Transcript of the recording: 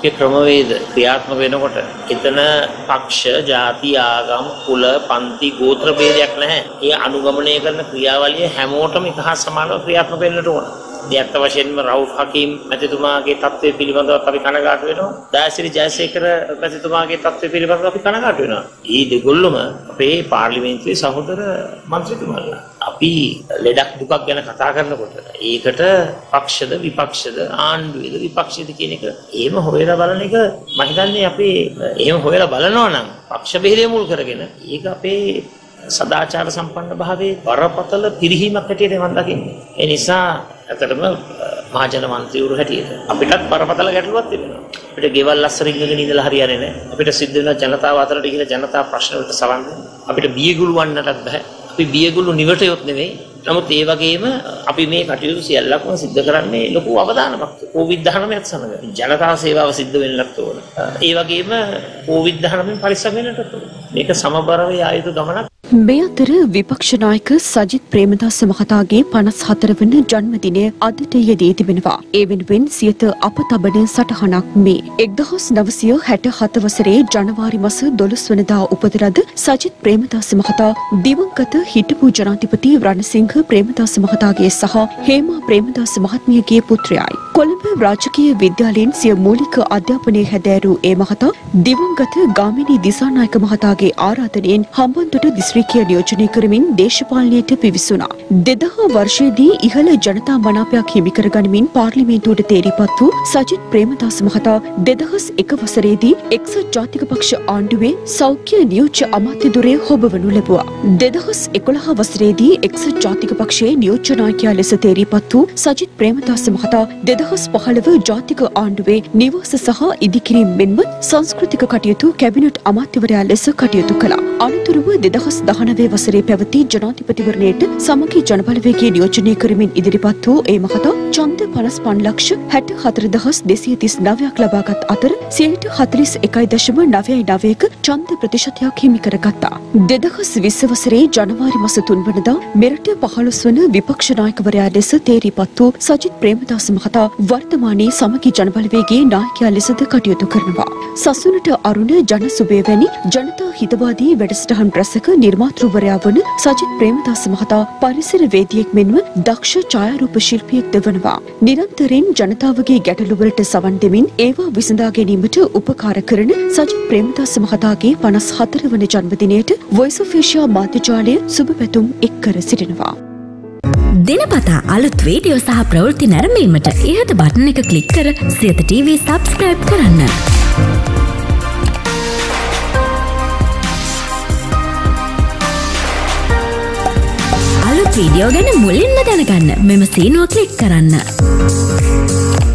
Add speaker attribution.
Speaker 1: ජනාධිපත්‍ය ක්‍රමවේද ක්‍රියාත්මක වෙනකොට එතන පක්ෂ, ජාති, ආගම්, කුල, පන්ති, ගෝත්‍ර ભેදයක් නැහැ. ඒ අනුගමනය කරන ක්‍රියාවලිය හැමෝටම එක හා සමානව ක්‍රියාත්මක වෙන්නට ඕන. දැන් අත් වශයෙන්ම රවුෆ් හකීම් මැතිතුමාගේ තත්ත්වය පිළිබඳව අපි කනගාටු වෙනවා. දාසිරි ජයසේකර මැතිතුමාගේ තත්ත්වය පිළිබඳව අපි කනගාටු වෙනවා. මේ දෙගොල්ලම අපේ පාර්ලිමේන්තුවේ සහෝදර මන්ත්‍රීතුමාලා. අපි ලෙඩක් දුකක් ගැන කතා කරනකොට ඒකට පක්ෂද විපක්ෂද ආණ්ඩුවේද විපක්ෂයේද කියන එක එහෙම හොයලා බලන එක මම හිතන්නේ අපි එහෙම හොයලා බලනවා නම් පක්ෂ බෙහෙදය මුල් කරගෙන ඒක අපේ සදාචාර සම්පන්න භාවයේ බරපතල පිරිහීමක් හැටියට මම දකින්නේ. ඒ නිසා ඇත්තටම මහජන මන්ත්‍රීවරු හැටියට අපිටත් බරපතල ගැටලුවක් තිබෙනවා. අපිට ගෙවල් අස්සර ඉඳගෙන ඉඳලා හරියන්නේ නැහැ. අපිට සිද්ධ වෙන ජනතාව අතරට ගිහින් ජනතා ප්‍රශ්න වලට සවන් දෙන්න. අපිට බියගුළු වන්නටත් බෑ. අපි බියගුළු නිවටයොත් නෙවෙයි. නමුත් ඒ වගේම අපි මේ කටයුතු සියල්ලක්ම සිද්ධ කරන්නේ ලොකු අවධානමක් COVID-19ත් සමග. ජනතා සේවාව සිද්ධ වෙන්නත් ඕන. ඒ වගේම COVID-19 පරිස්සම් වෙන්නත් ඕන. මේක සමබරව ආයුතු ගමනක්.
Speaker 2: මේ අතර විපක්ෂ නායක සජිත් ප්‍රේමදාස මහතාගේ 54 වන ජන්මදිනය අදට යෙදී තිබෙනවා. ඒ වෙනුවෙන් සියත අප තබන සටහනක් මේ 1967 වසරේ ජනවාරි මාස 12 වනදා උපත ලද සජිත් ප්‍රේමදාස මහතා දිවංගත හිටපු ජනාධිපති රණසිංහ ප්‍රේමදාස මහතාගේ සහ හේමා ප්‍රේමදාස මහත්මියගේ පුත්‍රයයි. කොළඹ රාජකීය විද්‍යාලයෙන් සිය මූලික අධ්‍යාපනය හැදෑරූ ඒ මහතා දිවංගත ගාමිණී දිසානායක මහතාගේ ආරාධනයෙන් හම්බන්තොට දිස්ත්‍රික්කය නියෝජනය කරමින් දේශපාලනයට පිවිසුණා. 2000 වර්ෂයේදී ඉහළ ජනතා මනාපයක් හිමි කර ගනිමින් පාර්ලිමේන්තුවට තේරීපත් වූ සජිත් ප්‍රේමදාස මහතා 2001 වසරේදී එක්සත් ජාතික පක්ෂ ආණ්ඩුවේ සෞඛ්‍ය නියෝජ්‍ය අමාත්‍ය ධුරය හොබවනු ලැබුවා. 2011 වසරේදී එක්සත් ජාතික පක්ෂයේ නියෝජ්‍ය නායකයා ලෙස තේරීපත් වූ සජිත් ප්‍රේමදාස මහතා 2015 ජාතික ආණ්ඩුවේ නිවාස සහ ඉදිකිරීම මෙන්ම සංස්කෘතික කටයුතු කැබිනට් අමාත්‍යවරයා ලෙස කටයුතු කළා. අනතුරුව 2019 වසරේ පැවති ජනාධිපතිවරණයට සමගි ජනබලවේගයේ නියෝජනය කරමින් ඉදිරිපත් වූ ඒ මහතා ඡන්ද 55,64,239ක් ලබාගත් අතර 41.99%ක ඡන්ද ප්‍රතිශතයක් හිමි කරගත්තා. 2020 වසරේ ජනවාරි මාස 3 වනදා මෙරට 15 වන විපක්ෂ නායකවරයා ලෙස තේරීපත් වූ සජිත් ප්‍රේමදාස මහතා වර්තමානයේ සමගි ජනබලවේගයේ නායකයා ලෙසද කටයුතු කරනවා. සසුනට අරුණ ජන සුබය වැනි ජනතා හිතවාදී වැඩසටහන් රැසක නිර්මාතෘවරයා වන සජිත් ප්‍රේමදාස මහතා පරිසර වේදියෙක් මෙන්ම දක්ෂ ඡායාරූප ශිල්පියෙක් වනවා. නිරන්තරයෙන් ජනතාවගේ ගැටලු වලට සවන් දෙමින් ඒවා විසඳා ගැනීමට උපකාර කරන සජිත් ප්‍රේමදාස මහතාගේ 54 වන ජන්මදිනයට Voice of Asia මාධ්‍යජාලය සුබ පැතුම් එක් කර සිටිනවා.
Speaker 3: දිනපතා අලුත් වීඩියෝ සහ ප්‍රවෘත්ති නැරඹීමට ඉහත බටන් එක ක්ලික් කර සියත TV subscribe කරන්න. අලුත් වීඩියෝ ගැන මුලින්ම දැනගන්න මෙම සීනුව ක්ලික් කරන්න.